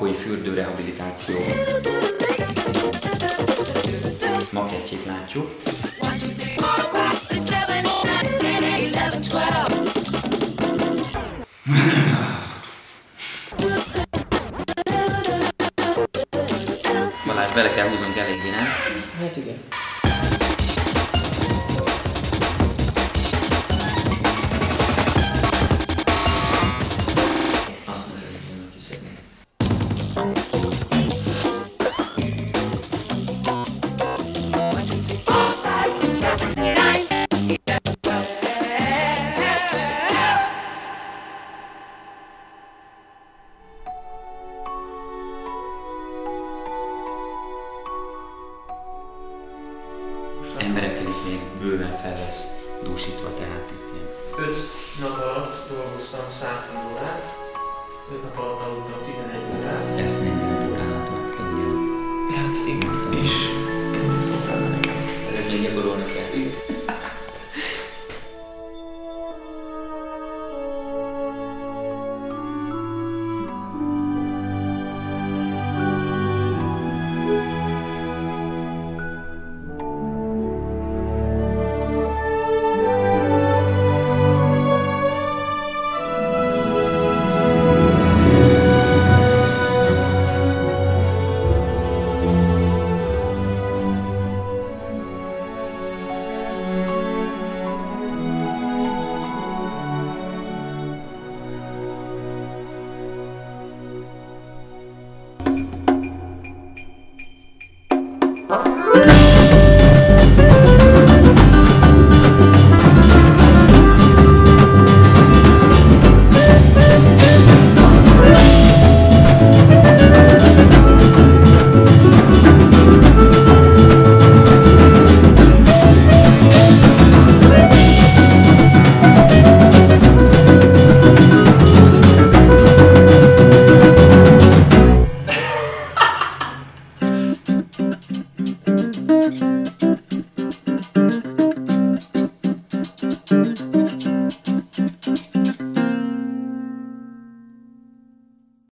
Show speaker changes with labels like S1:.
S1: makói fürdőrehabilitáció makettjét látjuk. Balázs, bele kell húznunk eléggé, nem?
S2: Hát igen.
S1: Azt nem kell kiszedni. Emberekkel itt még bőven fel lesz dúsítva, tehát itt ilyen.
S2: 5 nap alatt dolgoztam 100 órát, 5 nap alatt aludtam 11 órát.
S1: Ezt 40 órán alatt vágtam, ugye?
S2: Hát igen, és én szóltál nekem.
S1: Ez még gyakorolni kell.